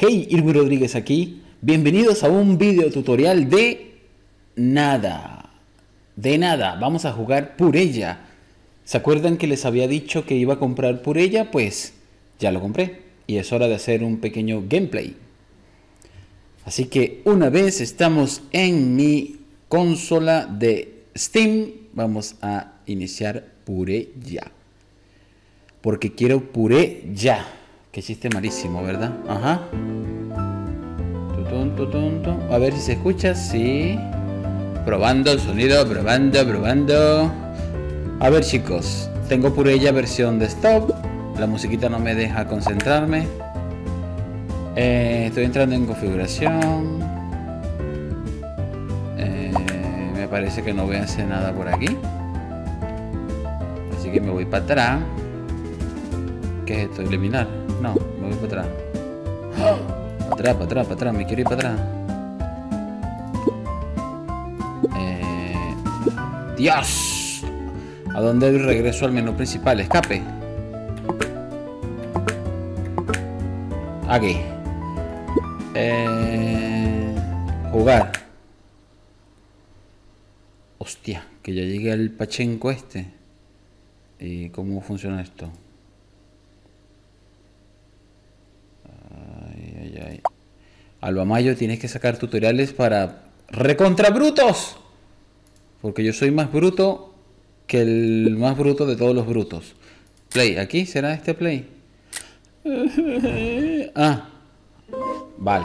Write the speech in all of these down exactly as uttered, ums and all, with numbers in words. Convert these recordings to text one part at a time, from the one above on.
Hey, Irwin Rodríguez aquí. Bienvenidos a un video tutorial de nada. De nada, vamos a jugar Purella. ¿Se acuerdan que les había dicho que iba a comprar Purella? Pues ya lo compré y es hora de hacer un pequeño gameplay. Así que una vez estamos en mi consola de Steam, vamos a iniciar Purella. Porque quiero Purella. Qué chiste malísimo, ¿verdad? Ajá. Tutun, tutun, tutun. A ver si se escucha. Sí. Probando el sonido, probando, probando. A ver, chicos. Tengo Purella versión desktop. La musiquita no me deja concentrarme. Eh, estoy entrando en configuración. Eh, me parece que no voy a hacer nada por aquí. Así que me voy para atrás. ¿Qué es esto? ¿Eliminar? No, me voy para atrás. Para atrás, para atrás, para atrás. Me quiero ir para atrás. Eh... ¡Dios! ¿A dónde regreso al menú principal? Escape. Aquí. Eh... Jugar. Hostia, que ya llegué al pachenco este. ¿Y cómo funciona esto? Alba Mayo, tienes que sacar tutoriales para recontra brutos. Porque yo soy más bruto que el más bruto de todos los brutos. Play, ¿aquí será este play? Ah, vale.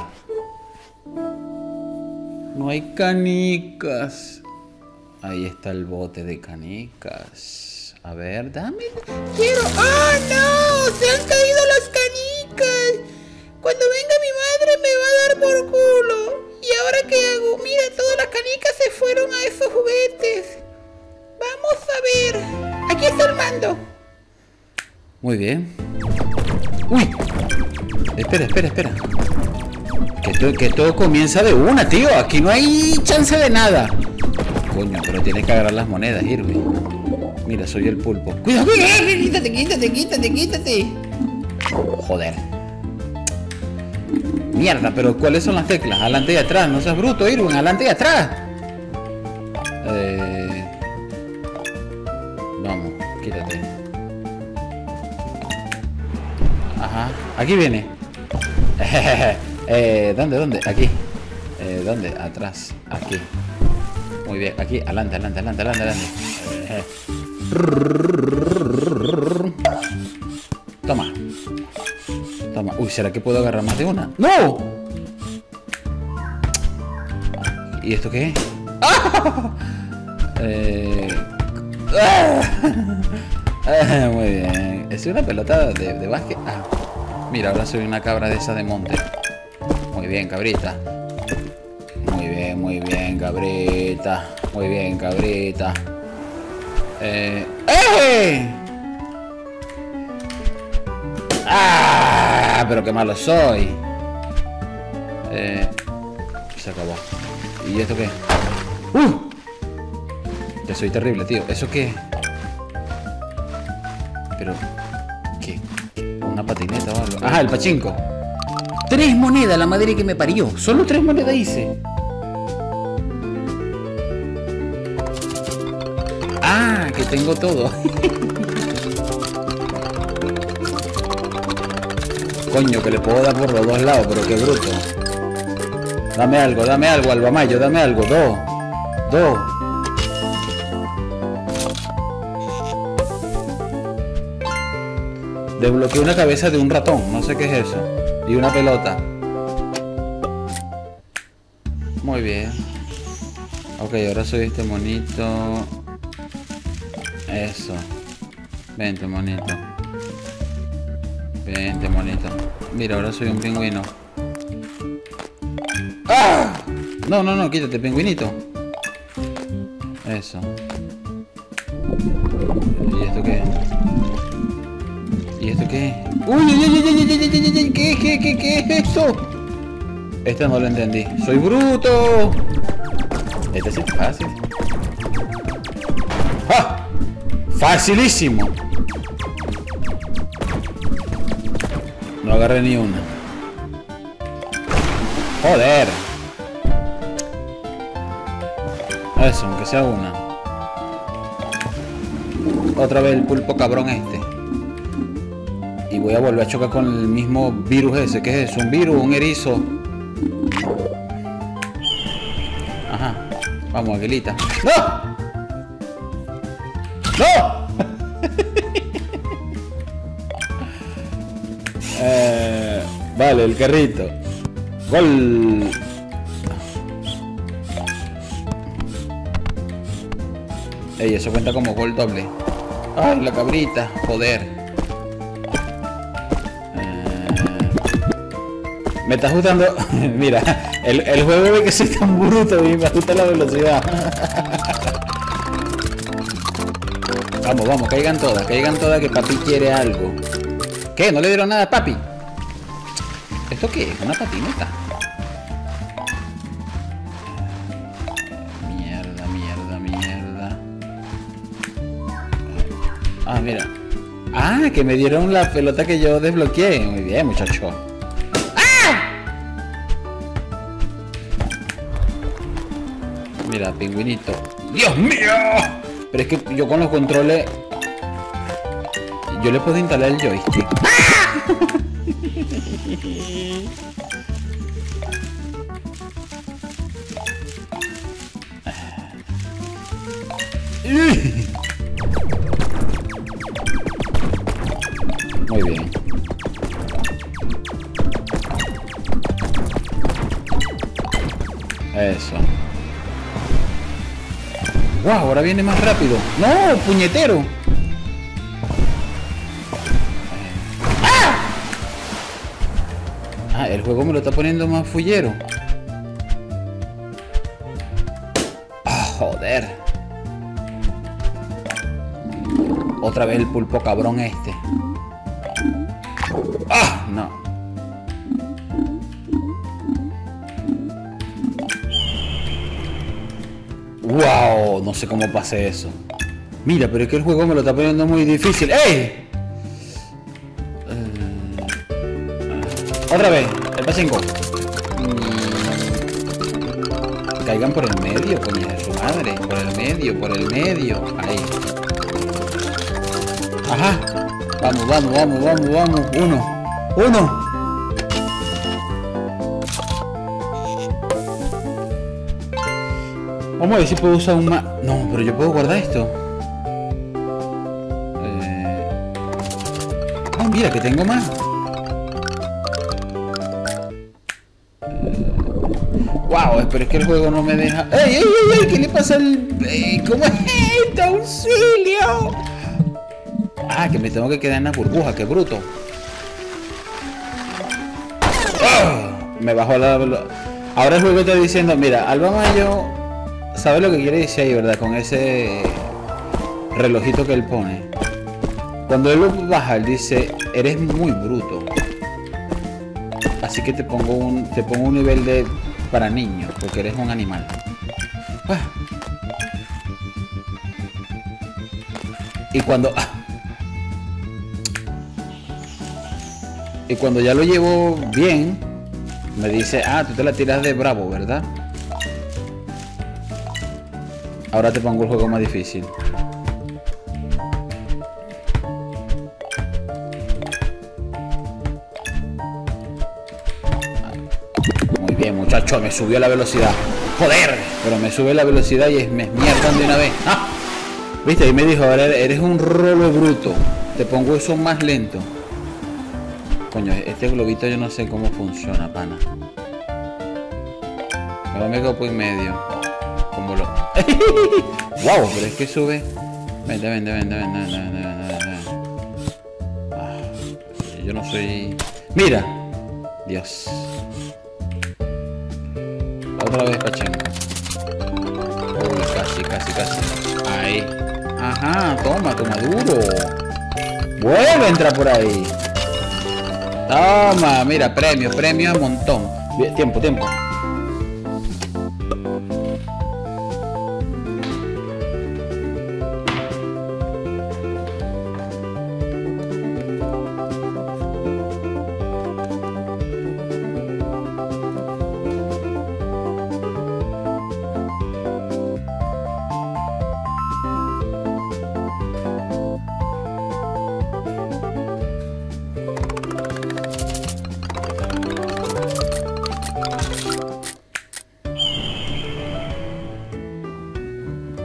No hay canicas. Ahí está el bote de canicas. A ver, dame. Quiero. ¡Ah, no! ¡Se han caído las canicas! Cuando venga mi madre me va a dar por culo. ¿Y ahora qué hago? Mira, todas las canicas se fueron a esos juguetes. Vamos a ver. Aquí está el mando. Muy bien. Uy. Espera, espera, espera. Que, to que todo comienza de una, tío. Aquí no hay chance de nada. Coño, pero tienes que agarrar las monedas, Irwin. Mira, soy el pulpo. Cuidado, cuidado. Quítate, quítate, quítate, quítate. Joder. Mierda, pero ¿cuáles son las teclas? Adelante y atrás, no seas bruto, Irwin, adelante y atrás. Eh... Vamos, quítate. Ajá, aquí viene. eh, ¿Dónde, dónde? Aquí. Eh, ¿Dónde? Atrás, aquí. Muy bien, aquí, adelante, adelante, adelante, adelante, adelante. Toma. Toma. Uy, ¿será que puedo agarrar más de una? ¡No! ¿Y esto qué es? ¡Ah! Eh... ¡Ah! Muy bien. Es una pelota de, de básquet. Ah. Mira, ahora soy una cabra de esa de monte. Muy bien, cabrita. Muy bien, muy bien, cabrita. Muy bien, cabrita. Eh... ¡Eh! ¡Ah! Pero qué malo soy. Eh, se acabó. ¿Y esto qué? ¡Uh! Ya soy terrible, tío. ¿Eso qué? Pero... ¿Qué? ¿Una patineta o algo? ¡Ajá, el pachinko! ¡Tres monedas! La madre que me parió. Solo tres monedas hice. ¡Ah! Que tengo todo. Coño, que le puedo dar por los dos lados, pero qué bruto. Dame algo, dame algo, Alba Mayo, dame algo. Dos. Dos. Desbloqueé una cabeza de un ratón, no sé qué es eso. Y una pelota. Muy bien. Ok, ahora soy este monito. Eso. Vente, monito. Vente, monito. Mira, ahora soy un pingüino. ¡Ah! No, no, no, quítate, pingüinito. Eso. ¿Y esto qué? ¿Y esto qué? ¡Uy, uy, uy, uy, uy, uy, uy, uy! ¿Qué, qué, qué, qué es esto? Este no lo entendí. ¡Soy bruto! Este sí es fácil. ¡Ah! ¡Facilísimo! No agarré ni una. Joder. Eso, aunque sea una. Otra vez el pulpo cabrón este. Y voy a volver a chocar con el mismo virus ese. ¿Qué es eso? ¿Un virus? ¿Un erizo? Ajá. Vamos, Aguilita. ¡No! ¡No! eh, vale, el carrito. ¡Gol! Ey, eso cuenta como gol doble. ¡Ay, la cabrita! Joder. Eh, me está ajustando. Mira, el, el juego ve que soy tan bruto y me ajusta la velocidad. Vamos, vamos, caigan todas, caigan todas que papi quiere algo. ¿Qué? ¿No le dieron nada a papi? ¿Esto qué es? ¿Una patineta? Mierda, mierda, mierda. Ah, mira. Ah, que me dieron la pelota que yo desbloqueé. Muy bien, muchacho. ¡Ah! Mira, pingüinito. ¡Dios mío! Pero es que yo con los controles... Yo le puedo instalar el joystick. Muy bien. Eso. Wow, ahora viene más rápido. No, puñetero. Ah, el juego me lo está poniendo más fullero. Ah, joder. Otra vez el pulpo cabrón este. Ah, no. Wow, no sé cómo pasé eso. Mira, pero es que el juego me lo está poniendo muy difícil. ¡Ey! Otra vez, el pachinko. Caigan por el medio, coño de su madre. Por el medio, por el medio. Ahí. Ajá. Vamos, vamos, vamos, vamos, vamos. Uno. Uno. Vamos a ver si puedo usar un más. No, pero yo puedo guardar esto. Eh... Ah, mira, que tengo más. Wow, pero es que el juego no me deja. ¡Ey, ey, ey! ey! ¿Qué le pasa al.? Ey, ¿cómo es esto? ¡Auxilio! Ah, que me tengo que quedar en la burbuja, qué bruto. ¡Oh! Me bajó la. Ahora el juego está diciendo: mira, Alba Mayo sabe lo que quiere decir ahí, ¿verdad? Con ese relojito que él pone. Cuando él lo baja, él dice: eres muy bruto. Así que te pongo un, te pongo un nivel de. Para niños, porque eres un animal. Ah. Y cuando ah. y cuando ya lo llevo bien, me dice: ah, tú te la tiras de bravo, ¿verdad? Ahora te pongo el juego más difícil. Muchacho, me subió la velocidad. Joder, pero me sube la velocidad y es, me mierdan de una vez. ¡Ah! Viste, y me dijo: ahora eres un rolo bruto. Te pongo eso más lento. Coño, este globito yo no sé cómo funciona, pana. Me va a meter por en medio. Como lo. Wow, pero es que sube. Vente, vente, vente, vente, vente, vente, vente, vente. Ah, yo no soy. Mira. Dios. Otra vez Pachenko. Uy, casi, casi, casi. Ahí. Ajá, toma, toma duro. Vuelve a entrar por ahí. Toma, mira, premio, premio a montón. Bien, tiempo, tiempo.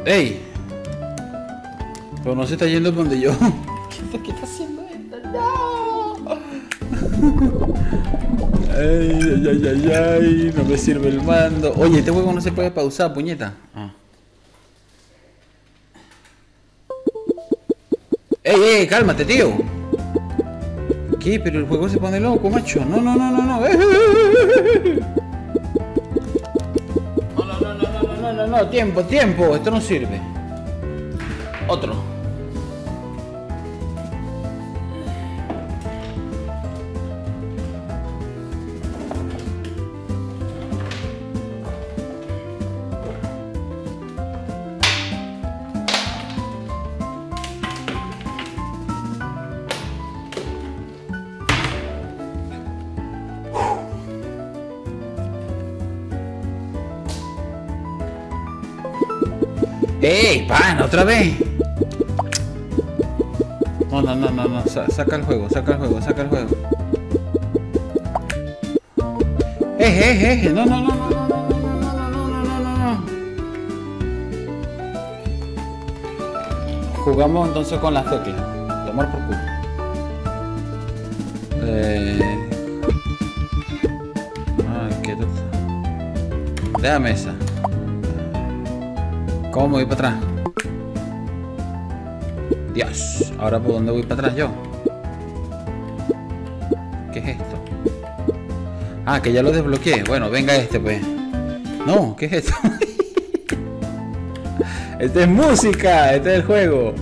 ¡Ey! Pero no se está yendo por donde yo. ¿Qué, ¿Qué está haciendo esto? ¡No! Ay, ay, ay, ay, ay, no me sirve el mando. Oye, este juego no se puede pausar, puñeta. Ah. ¡Ey, ey! ¡Cálmate, tío! ¿Qué? Pero el juego se pone loco, macho. No, no, no, no, no. No, no, no, no, no, no, no, no. Tiempo, tiempo. Esto no sirve. Otro. ¡Ey, pan! ¡Otra vez! No, no, no, no, no. Sa saca el juego, saca el juego, saca el juego. ¡Eh, eh, eh! No, no, no, no, no, no, no, no, no, no, no, no. Jugamos entonces con las teclas. Tomar por culo. Eh... Ay, qué tonta. Déjame esa. ¿Cómo me voy para atrás? Dios, ahora por dónde voy para atrás yo. ¿Qué es esto? Ah, que ya lo desbloqueé. Bueno, venga este pues. No, ¿qué es esto? Este es música, este es el juego.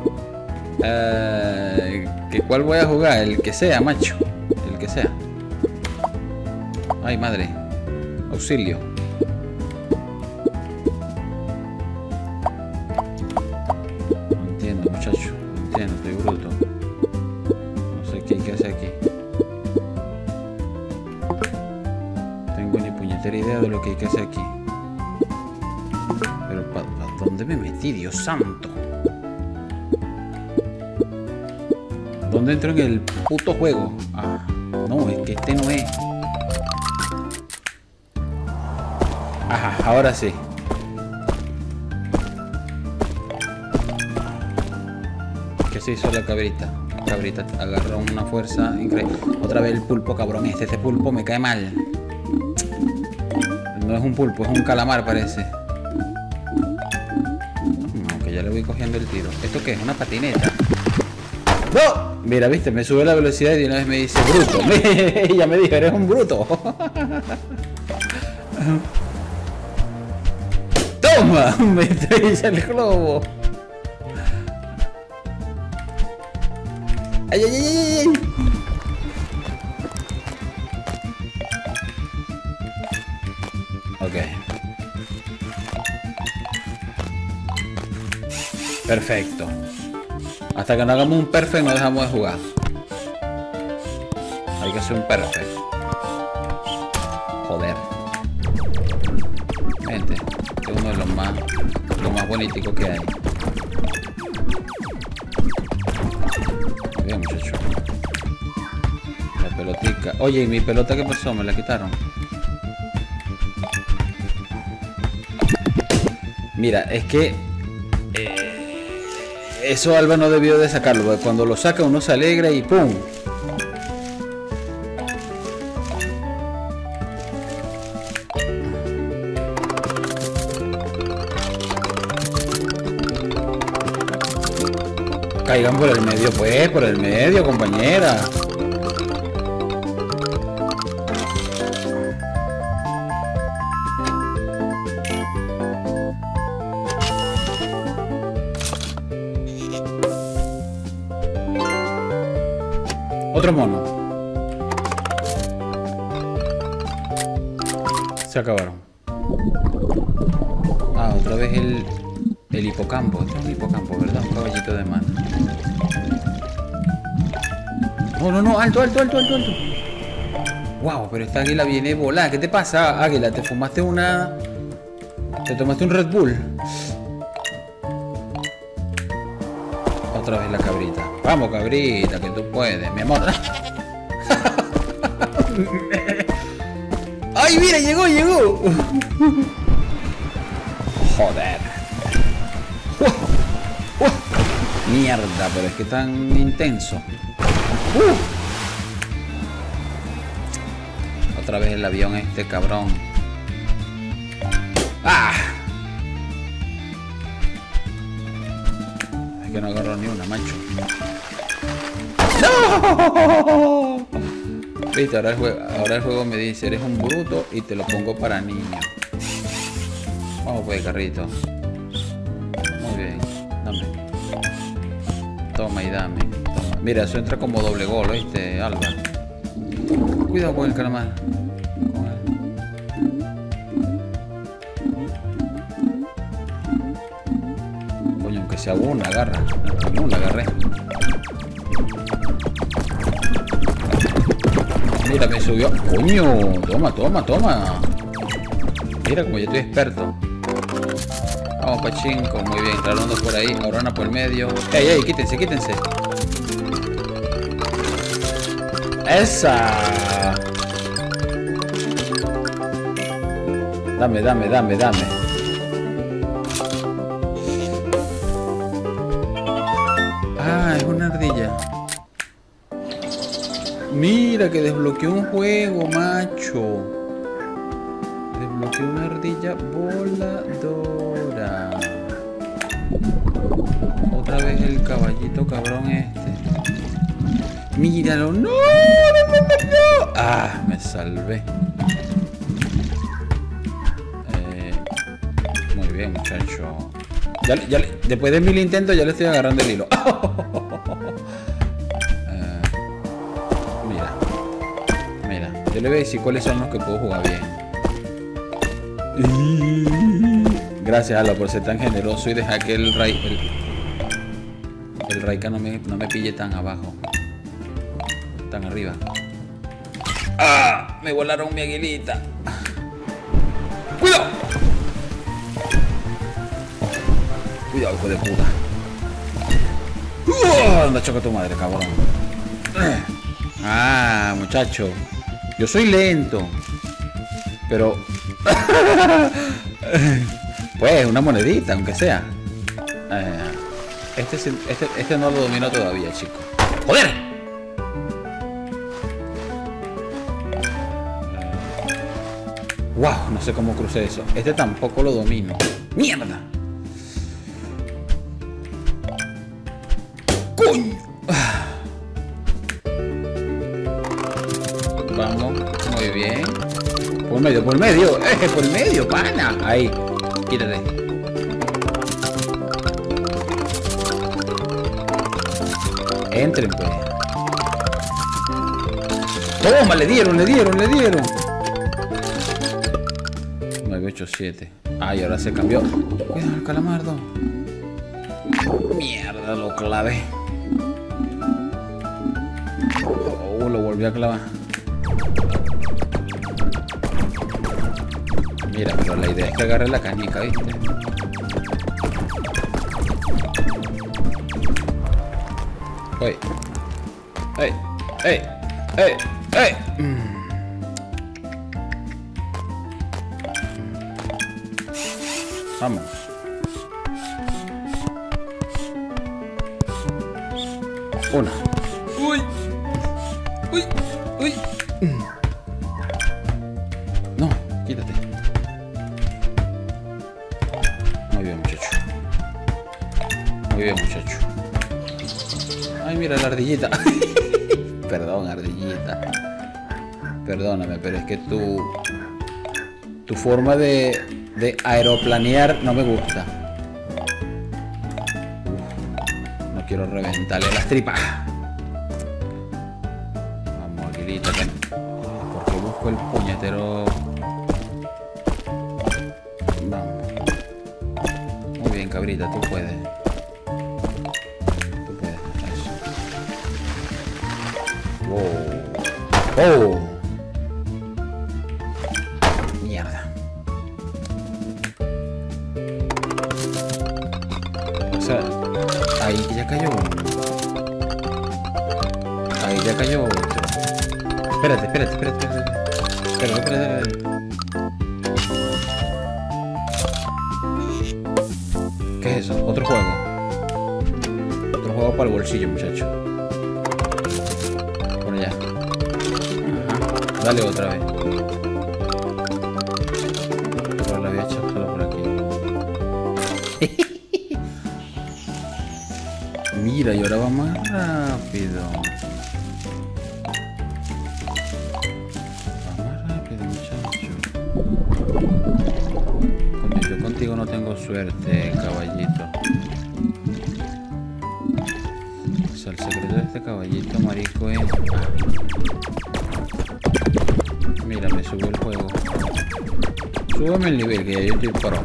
Uh, ¿que ¿Cuál voy a jugar? El que sea, macho. El que sea. Ay, madre. Auxilio. Muchacho, no entiendo, estoy bruto. No sé qué hay que hacer aquí. No tengo ni puñetera idea de lo que hay que hacer aquí. Pero ¿para pa dónde me metí, Dios santo? ¿Dónde entro en el puto juego? Ah, no, es que este no es. Ajá, ahora sí. ¿Qué se hizo la cabrita? La cabrita agarró una fuerza increíble. Otra vez el pulpo, cabrón. Este, este pulpo me cae mal. No es un pulpo, es un calamar, parece. No, que ya le voy cogiendo el tiro. ¿Esto qué es? ¿Una patineta? ¡No! Mira, viste, me sube la velocidad y una vez me dice bruto. Ella me dijo, eres un bruto. ¡Toma! Me estrella el globo. ¡Ay, ay, ay, ay, ay! Ok. Perfecto. Hasta que no hagamos un perfect no dejamos de jugar. Hay que hacer un perfect. Joder. Gente, este es uno de los más, los más bonitos que hay. Muy bien, muchacho. La pelotica. Oye, ¿y mi pelota qué pasó? ¿Me la quitaron? Mira, es que eh, eso Alba no debió de sacarlo, porque cuando lo saca uno se alegra y ¡pum! Caigan por el medio, pues, por el medio, compañera. Otro mono. Se acabaron. Ah, otra vez el, el hipocampo. Este es un hipocampo, ¿verdad? Un caballito de mano. No, no, no, alto, alto, alto, alto, alto. Wow, pero esta águila viene volada. ¿Qué te pasa, águila? ¿Te fumaste una... ¿Te tomaste un Red Bull? Otra vez la cabrita. Vamos, cabrita, que tú puedes, mi amor. ¡Ay, mira, llegó, llegó! Joder. Uh, uh. Mierda, pero es que tan intenso. Uh. Otra vez el avión este cabrón. ¡Ah! Es que no agarro ni una, macho. ¡No! Viste, ahora el, juego, ahora el juego me dice, eres un bruto y te lo pongo para niños. Vamos pues, carrito. Muy bien, dame. Toma y dame. Toma. Mira, eso entra como doble gol, ¿oíste, Alba? Cuidado con el calamar. Con él. Coño, aunque sea una, agarra. No la agarré. Mira, me subió. Coño, toma, toma, toma. Mira como yo estoy experto. Vamos, pachinko, muy bien, ralando por ahí, ahora por el medio. ¡Ey, ey! Quítense, quítense. ¡Esa! Dame, dame, dame, dame. Ah, es una ardilla. Mira que desbloqueó un juego, macho. Desbloqueó una ardilla voladora. Otra vez el caballito cabrón este. Míralo. ¡No! ¡No, no, no, no! ¡Ah! Me salvé. Eh, muy bien, muchacho. Ya, ya, después de mil intentos ya le estoy agarrando el hilo. eh, mira. Mira. Yo le voy a decir cuáles son los que puedo jugar bien. Gracias, Ala, por ser tan generoso y dejar que el Ray, el, el Raika no me, no me pille tan abajo. Tan arriba. ¡Ah! Me volaron mi aguilita. ¡Cuidado! Cuidado, hijo de puta. ¡Uh! Anda, choca tu madre, cabrón. Ah, muchacho. Yo soy lento. Pero... pues, una monedita, aunque sea. Eh, este, este, este no lo domino todavía, chico. ¡Joder! Wow, no sé cómo crucé eso. Este tampoco lo domino. ¡Mierda! ¡Coño! Vamos, muy bien. Por medio, por medio. Eh, por medio, pana. Ahí. Quítate. Entren, pues. Toma, le dieron, le dieron, le dieron. nueve ocho siete. Ay, ahora se cambió. Cuidado el calamardo. Mierda, lo clavé. Oh, lo volví a clavar. Mira, pero la idea es que agarre la canica, ¿viste? ¡Ey! ¡Ey! ¡Ey! ¡Ey! ¡Ey! Mm. Vamos. Una. ¡Uy! ¡Uy! ¡Uy! No, quítate. Muy bien, muchacho. Muy bien, muchacho. Ay, mira la ardillita. Perdón, ardillita. Perdóname, pero es que tu... Tu forma de... de aeroplanear no me gusta. Uf, no quiero reventarle las tripas. Vamos, aguilita, que... porque busco el puñetero... Vamos. Muy bien, cabrita, tú puedes. Tú puedes, eso. Wow. Oh. Ahí ya cayó uno. Ahí ya cayó otro. Espérate, espérate, espérate, espérate. Espérate, espérate, espérate. ¿Qué es eso? eso? Otro juego. Otro juego para el bolsillo, muchacho. Por allá. Ajá. Dale otra vez. Pero la había hecho solo por aquí. Mira, y ahora va más rápido. Va más rápido, muchacho. Coño, yo contigo no tengo suerte, caballito. O sea, el secreto de este caballito, marico, es... Mira, me subió el juego. Súbeme el nivel, que ya yo estoy pro.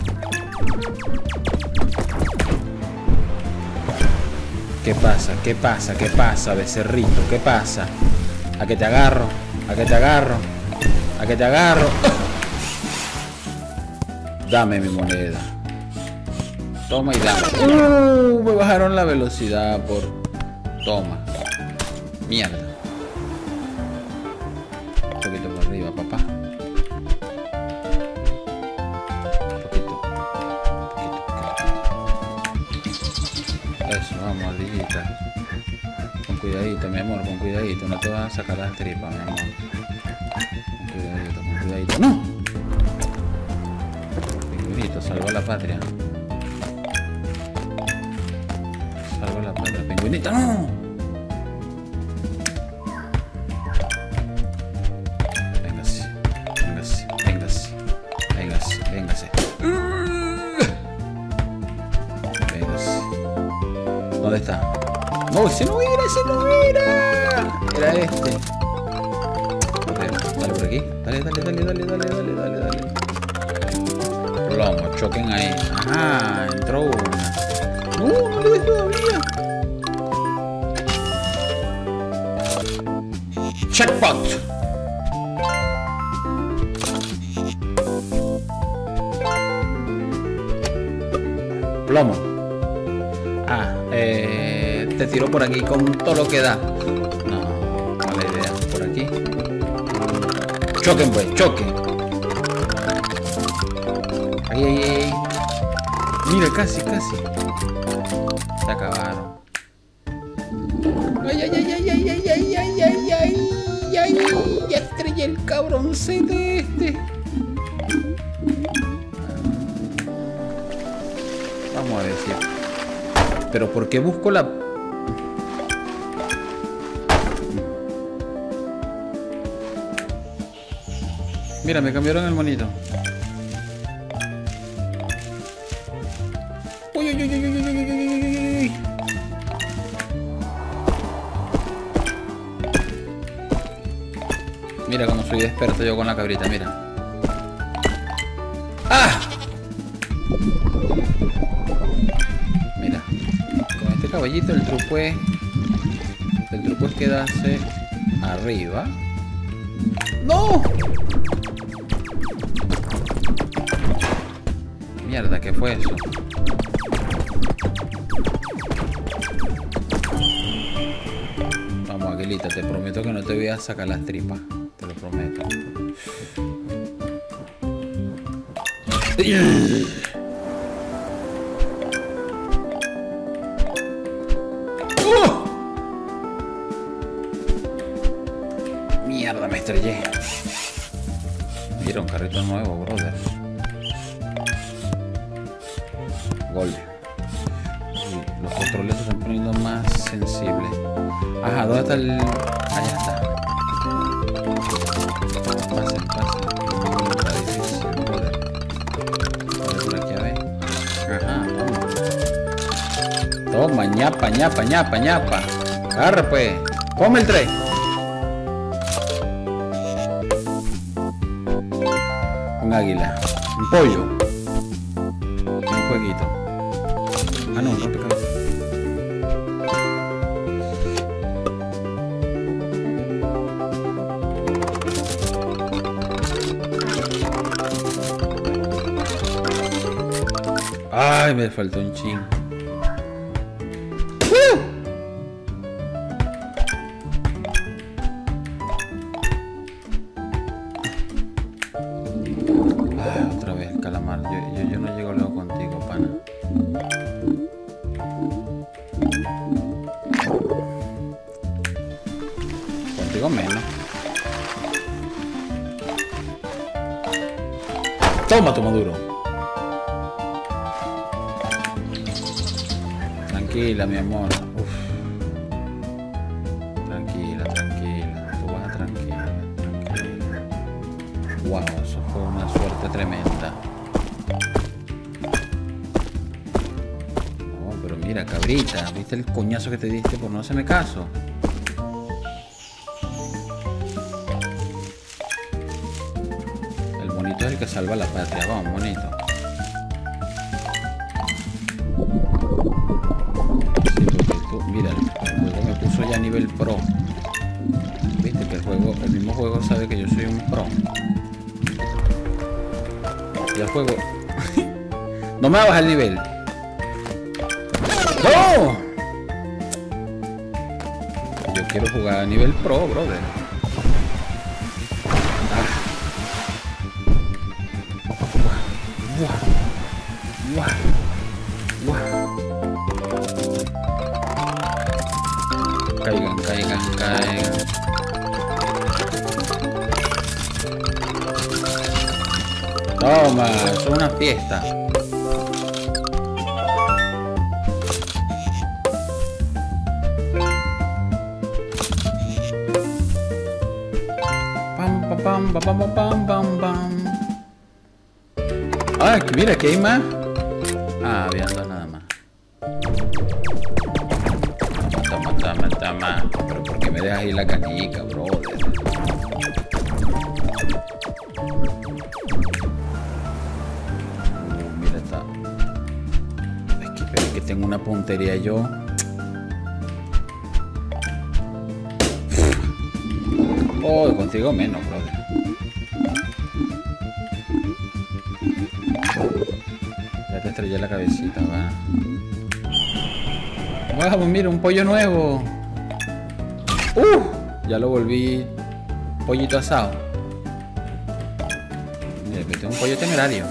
¿Qué pasa? ¿Qué pasa? ¿Qué pasa, becerrito? ¿Qué pasa? ¿A que te agarro? ¿A que te agarro? ¿A que te agarro? Dame mi moneda. Toma y dame. Uh, me bajaron la velocidad por... Toma. Mierda. Un poquito por arriba, papá. Un poquito. Un poquito. Eso, vamos, ardillita. Con cuidadito, mi amor, con cuidadito. No te vas a sacar las tripas, mi amor. Con cuidadito, con cuidadito. ¡No! Pingüinito, salva la patria. Salva la patria. Pingüinito, ¡no! Véngase, véngase, véngase. Véngase, véngase. Véngase. ¿Dónde está? No, ese no era, ese no era. Era este. Okay, dale por aquí. Dale, dale, dale, dale, dale, dale, dale, dale. Plomo, choquen ahí. Ajá, entró una. No, no le ves todavía. Checkpot. Plomo. Ah, eh, te tiro por aquí con todo lo que da. No, mala idea. Por aquí. Choquen, pues, choquen. Ahí, ahí, ahí. Mira, casi, casi. Se acabaron. Ay, ay, ay, ay, ay, ay, ay, ay, ay, ay, ay, ya estrellé el cabroncete este. Vamos a decir. Pero ¿por qué busco la...? Mira, me cambiaron el monito. Uy, uy, uy, uy, uy, uy, uy, uy. Mira cómo soy experto yo con la cabrita, mira. ¡Ah! Mira, con este caballito el truco es... El truco es quedarse arriba. ¡No! Mierda, ¿qué fue eso? Vamos, Aguilita, te prometo que no te voy a sacar las tripas. Te lo prometo. ¡Oh! Mierda, me estrellé. Mira, un carrito nuevo, brother. Gol. Uy, los controles se están poniendo más sensibles. Ajá, ¿dónde está el...? Allá está. Pasen, pasen. Está difícil, brother. Vale, por aquí a ver. Ajá, vamos. Toma, ñapa, ñapa, ñapa, ñapa. Agarra, pues. Come el tren. Un águila. Un pollo. Un jueguito. Ah, no, un rompecabezas. Ay, me faltó un ching. ¡Uh! Ah, otra vez, calamar. Yo, yo, yo no llego luego contigo, pana. Toma, toma duro. Tranquila, mi amor. Uf. Tranquila, tranquila. Tú vas tranquila, tranquila. Wow, eso fue una suerte tremenda. Oh, pero mira, cabrita, ¿viste el coñazo que te diste por no hacerme caso? El bonito es el que salva la patria. Vamos, bonito. Mira, el juego me puso ya a nivel pro. Viste que el juego, el mismo juego sabe que yo soy un pro. Y el juego no me va a bajar el nivel. ¡No! Yo quiero jugar a nivel pro, brother. Ah. Guau. Guau. Guau. Caigan, caigan, caigan. Toma, es una fiesta. Pam, pam, pam, pam, pam, pam, pam. Ah, mira, que hay más. Ah, viendo nada más. Toma, toma, toma. Pero ¿por qué me dejas ahí la canica, brother? Uh, mira, está. Es que, pero es que tengo una puntería yo. Oh, contigo menos, brother. Ya te estrellé la cabecita, va. Wow, mira, un pollo nuevo. Uh, ya lo volví pollito asado. Mira, este es un pollo temerario.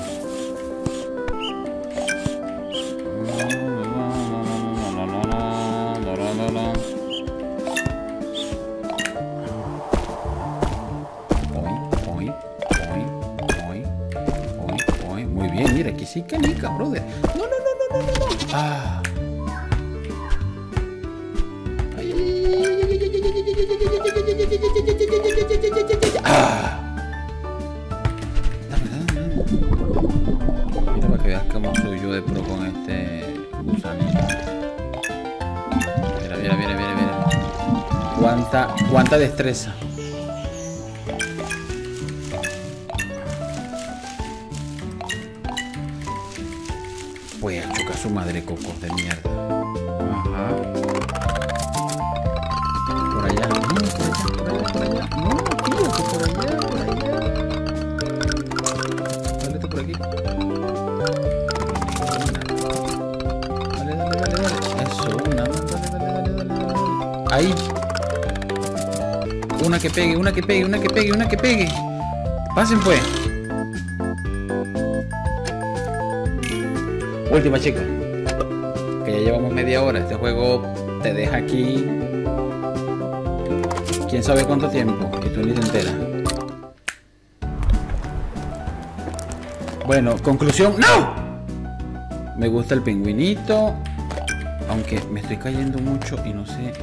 Muy bien, mira, aquí sí canica, brother. No, no, no, no, no, no. Ah. Ah. Dame, dame, dame. Mira para que veas cómo soy yo de pro con este gusanito. Mira, mira, mira, mira, mira. Cuánta, cuánta destreza. Voy a chocar su madre, cocos de mierda. Ajá. Por allá, no, por allá, por allá, por allá. No, tío, que por allá, por allá. Dale tú por aquí. Dale, dale, dale, dale. Eso, una. Dale, dale, dale, dale, dale. Ahí. Una que pegue, una que pegue, una que pegue, una que pegue. Pasen pues. Última, chicos. Que ya llevamos media hora. Este juego te deja aquí quién sabe cuánto tiempo y tú ni te enteras. Bueno, conclusión. ¡No! Me gusta el pingüinito, aunque me estoy cayendo mucho y no sé.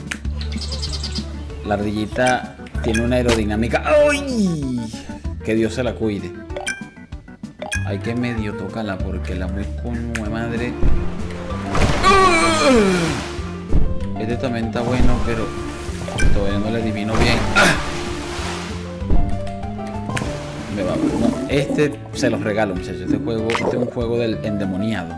La ardillita tiene una aerodinámica. ¡Ay! Que Dios se la cuide. Hay que medio tocarla porque la muy coño de madre. Este también está bueno, pero todavía no le adivino bien. ¡Ah! Me va, no, este se los regalo, muchachos. Este juego, este es un juego del endemoniado.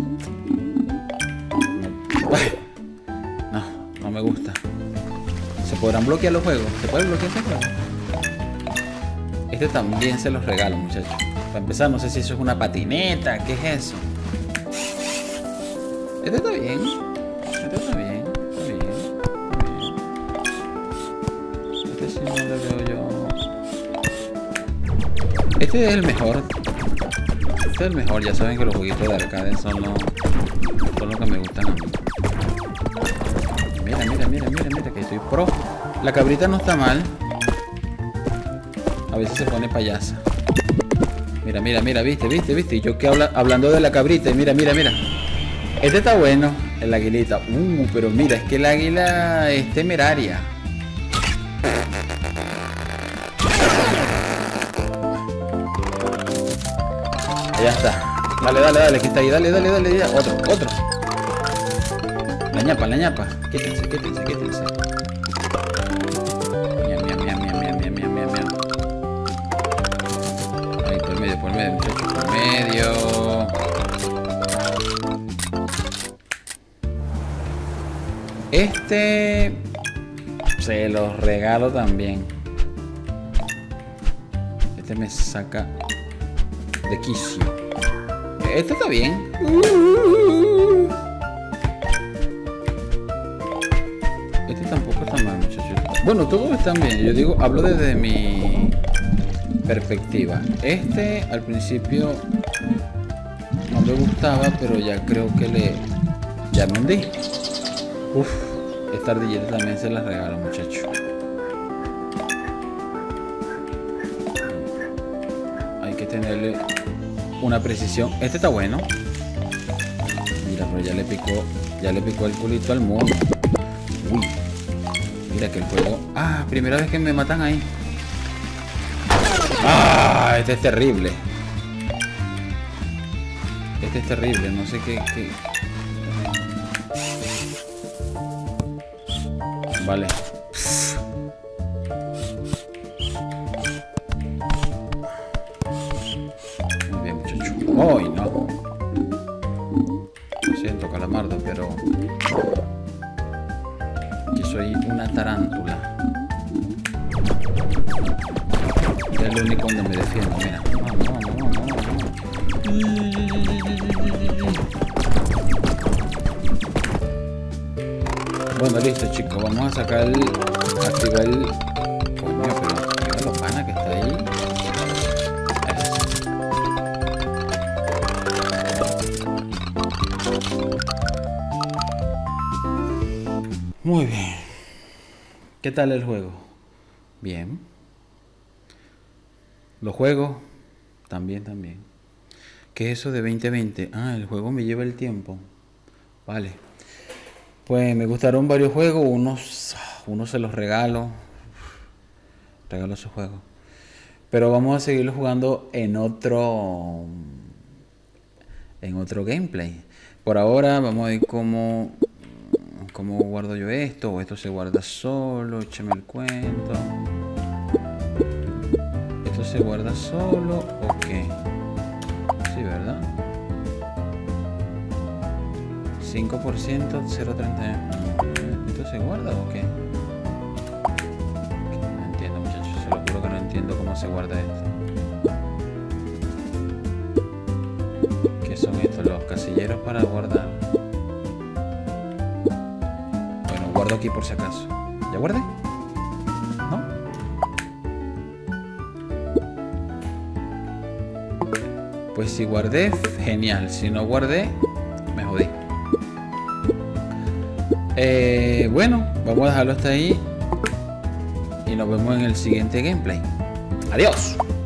No, no me gusta. ¿Se podrán bloquear los juegos? ¿Se puede bloquear este juego? Este también se los regalo, muchachos. Para empezar, no sé si eso es una patineta. ¿Qué es eso? Este está bien. Este está bien. Está bien. Está bien. Este sí no lo veo yo. Este es el mejor. Este es el mejor. Ya saben que los jueguitos de arcade son los, son los que me gustan a mí. Mira, mira, mira, mira, mira, que estoy pro. La cabrita no está mal. A veces se pone payasa. Mira, mira, mira, viste, viste, viste. Y yo que habla, hablando de la cabrita. Y mira, mira, mira. Este está bueno, el aguilita. Uh, pero mira, es que el águila es temeraria. Ya está. Dale, dale, dale, que está ahí. Dale, dale, dale, ya. Otro, otro. La ñapa, la ñapa. Quítense, quítense, quítense. Miam, miam, miam, miam, miam, miam, miam, miam, miam. Ahí, por medio, por medio, muchachos, por medio. Este se los regalo también. Este me saca de quicio. Este está bien. Este tampoco está mal, muchachos. Bueno, todos están bien. Yo digo, hablo desde mi perspectiva. Este al principio no me gustaba, pero ya creo que le ya me hundí. Uf, esta ardillita también se la regalo, muchachos. Hay que tenerle una precisión. Este está bueno. Mira, pero ya le picó, ya le picó el culito al mono. Uy, mira que el juego. Ah, primera vez que me matan ahí. Ah, este es terrible. Este es terrible, no sé qué. qué... Vale. Muy bien, muchacho. ¡Ay, no! Lo siento, calamardo, pero que soy una tarántula. Es lo único donde me defiendo, mira. Vamos, vamos, vamos, vamos. Bueno, listo, chicos. Vamos a sacar el... activar el... Coño, pero mira lo pana que está ahí. Muy bien. ¿Qué tal el juego? Bien. Los juegos también, también. ¿Qué es eso de veinte veinte? Ah, el juego me lleva el tiempo. Vale. Pues me gustaron varios juegos. Unos, unos se los regalo. Regalo esos juegos. Pero vamos a seguirlo jugando en otro... En otro gameplay. Por ahora vamos a ir como... ¿Cómo guardo yo esto? ¿O esto se guarda solo? Échame el cuento. ¿Esto se guarda solo o qué? Sí, ¿verdad? cinco por ciento, cero coma treinta y uno. ¿Esto se guarda o qué? No entiendo, muchachos. Se lo juro que no entiendo cómo se guarda esto. ¿Qué son estos? Los casilleros para guardar. Guardo aquí por si acaso. ¿Ya guardé? ¿No? Pues si guardé, genial. Si no guardé, me jodí. Eh, bueno, vamos a dejarlo hasta ahí. Y nos vemos en el siguiente gameplay. ¡Adiós!